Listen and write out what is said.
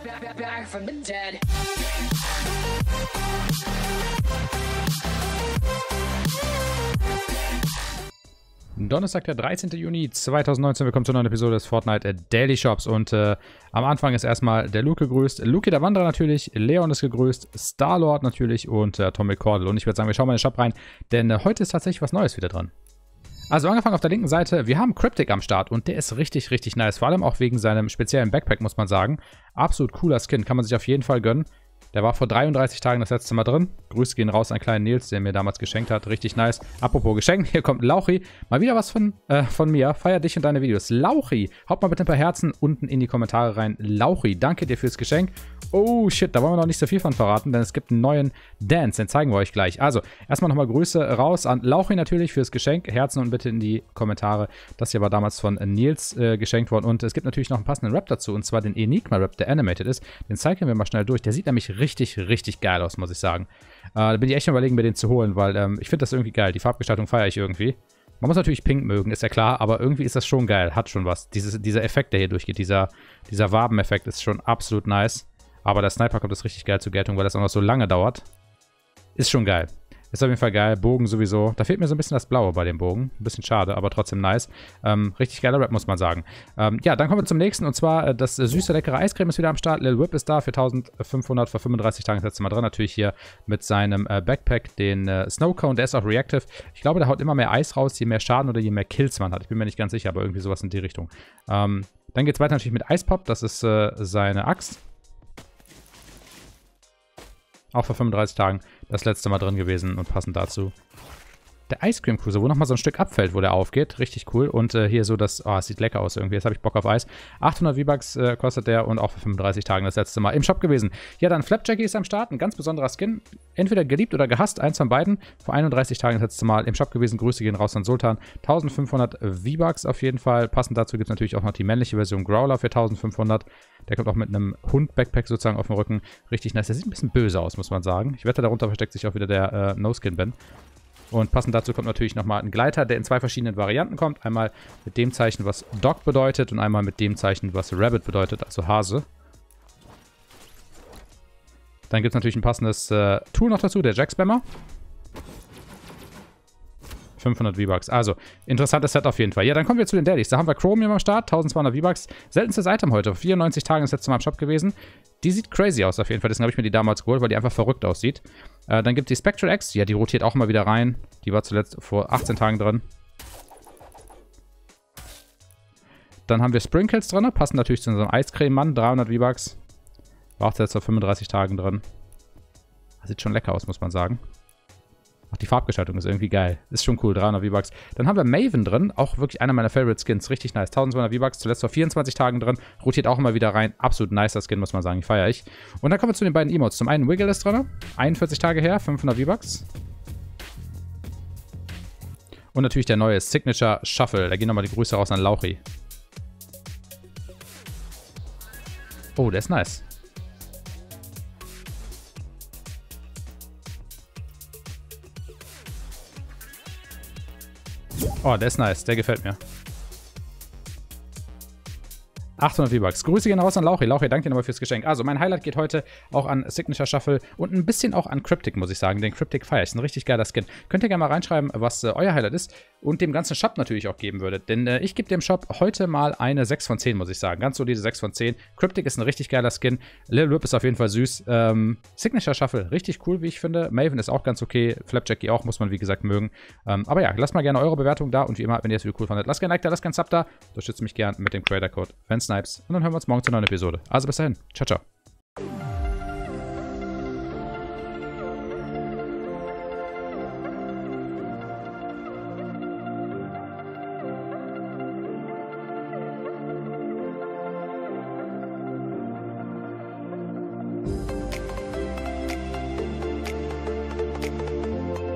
back from the dead. Donnerstag, der 13. Juni 2019. Willkommen zur neuen Episode des Fortnite Daily Shops. Und am Anfang ist erstmal der Luke gegrüßt. Luke der Wanderer natürlich. Leon ist gegrüßt. Star-Lord natürlich und Atomic Cordel. Und ich würde sagen, wir schauen mal in den Shop rein, denn heute ist tatsächlich was Neues wieder dran. Also angefangen auf der linken Seite, wir haben Cryptic am Start und der ist richtig, richtig nice. Vor allem auch wegen seinem speziellen Backpack, muss man sagen. Absolut cooler Skin, kann man sich auf jeden Fall gönnen. Der war vor 33 Tagen das letzte Mal drin. Grüße gehen raus an kleinen Nils, der mir damals geschenkt hat. Richtig nice. Apropos Geschenk, hier kommt Lauchi. Mal wieder was von mir. Feier dich und deine Videos. Lauchi, haut mal bitte ein paar Herzen unten in die Kommentare rein. Lauchi, danke dir fürs Geschenk. Oh shit, da wollen wir noch nicht so viel von verraten, denn es gibt einen neuen Dance, den zeigen wir euch gleich. Also, erstmal nochmal Grüße raus an Lauchi natürlich fürs Geschenk. Herzen und bitte in die Kommentare. Das hier war damals von Nils geschenkt worden. Und es gibt natürlich noch einen passenden Rap dazu, und zwar den Enigma-Rap, der animated ist. Den zeigen wir mal schnell durch. Der sieht nämlich richtig, richtig geil aus, muss ich sagen. Da bin ich echt überlegen, mir den zu holen, weil ich finde das irgendwie geil. Die Farbgestaltung feiere ich irgendwie. Man muss natürlich Pink mögen, ist ja klar, aber irgendwie ist das schon geil. Hat schon was. Dieser Effekt, der hier durchgeht, dieser Wabeneffekt ist schon absolut nice. Aber der Sniper kommt das richtig geil zur Geltung, weil das auch noch so lange dauert. Ist schon geil. Ist auf jeden Fall geil. Bogen sowieso. Da fehlt mir so ein bisschen das Blaue bei dem Bogen. Ein bisschen schade, aber trotzdem nice. Richtig geiler Rap, muss man sagen. Ja, dann kommen wir zum nächsten. Und zwar das süße, leckere Eiscreme ist wieder am Start. Lil Whip ist da für 1500, vor 35 Tagen das letzte Mal drin. Natürlich hier mit seinem Backpack, den Snow Cone. Der ist auch reactive. Ich glaube, der haut immer mehr Eis raus, je mehr Schaden oder je mehr Kills man hat. Ich bin mir nicht ganz sicher, aber irgendwie sowas in die Richtung. Dann geht es weiter natürlich mit Eispop. Das ist seine Axt. Auch vor 35 Tagen das letzte Mal drin gewesen und passend dazu der Ice Cream Cruiser, wo nochmal so ein Stück abfällt, wo der aufgeht. Richtig cool. Und hier so das, oh, es sieht lecker aus irgendwie. Jetzt habe ich Bock auf Eis. 800 V-Bucks kostet der und auch vor 35 Tagen das letzte Mal im Shop gewesen. Ja, dann Flapjackie ist am Start. Ein ganz besonderer Skin. Entweder geliebt oder gehasst, eins von beiden. Vor 31 Tagen das letzte Mal im Shop gewesen. Grüße gehen raus an Sultan. 1500 V-Bucks auf jeden Fall. Passend dazu gibt es natürlich auch noch die männliche Version Growler für 1500. Der kommt auch mit einem Hund-Backpack sozusagen auf dem Rücken. Richtig nice. Der sieht ein bisschen böse aus, muss man sagen. Ich wette, darunter versteckt sich auch wieder der No-Skin-Ben. Und passend dazu kommt natürlich nochmal ein Gleiter, der in zwei verschiedenen Varianten kommt. Einmal mit dem Zeichen, was Dog bedeutet, und einmal mit dem Zeichen, was Rabbit bedeutet, also Hase. Dann gibt es natürlich ein passendes Tool noch dazu, der Jack-Spammer. 500 V-Bucks. Also, interessantes Set auf jeden Fall. Ja, dann kommen wir zu den Dailies. Da haben wir Chromium am Start, 1200 V-Bucks. Seltenstes Item heute. 94 Tagen das letzte Mal im Shop gewesen. Die sieht crazy aus auf jeden Fall. Deswegen habe ich mir die damals geholt, weil die einfach verrückt aussieht. Dann gibt es die Spectral X. Ja, die rotiert auch mal wieder rein. Die war zuletzt vor 18 Tagen drin. Dann haben wir Sprinkles drin. Passen natürlich zu unserem Eiscreme-Mann. 300 V-Bucks. War auch zuletzt vor 35 Tagen drin. Sieht schon lecker aus, muss man sagen. Ach, die Farbgestaltung ist irgendwie geil. Ist schon cool, 300 V-Bucks. Dann haben wir Maven drin, auch wirklich einer meiner Favorite Skins. Richtig nice. 1200 V-Bucks, zuletzt vor 24 Tagen drin. Rotiert auch immer wieder rein. Absolut nicer Skin, muss man sagen. Feiere ich. Und dann kommen wir zu den beiden Emotes. Zum einen Wiggle ist drin. 41 Tage her, 500 V-Bucks. Und natürlich der neue Signature Shuffle. Da gehen nochmal die Grüße raus an Lauchi. Oh, der ist nice. Oh, der ist nice. Der gefällt mir. 800 V-Bucks. Grüße gehen raus an Lauchi. Lauchi, danke dir nochmal fürs Geschenk. Also, mein Highlight geht heute auch an Signature Shuffle und ein bisschen auch an Cryptic, muss ich sagen. Den Cryptic feiere ich. Ist ein richtig geiler Skin. Könnt ihr gerne mal reinschreiben, was euer Highlight ist und dem ganzen Shop natürlich auch geben würdet. Denn ich gebe dem Shop heute mal eine 6 von 10, muss ich sagen. Ganz solide 6 von 10. Cryptic ist ein richtig geiler Skin. Lil Whip ist auf jeden Fall süß. Signature Shuffle, richtig cool, wie ich finde. Maven ist auch ganz okay. Flapjackie auch, muss man wie gesagt mögen. Aber ja, lasst mal gerne eure Bewertung da und wie immer, wenn ihr das Video cool fandet, lasst gerne ein Like da, lasst gerne einen Sub da. Unterstützt mich gerne mit dem Creator Code Snipes. Und dann hören wir uns morgen zur neuen Episode. Also bis dahin. Ciao, ciao.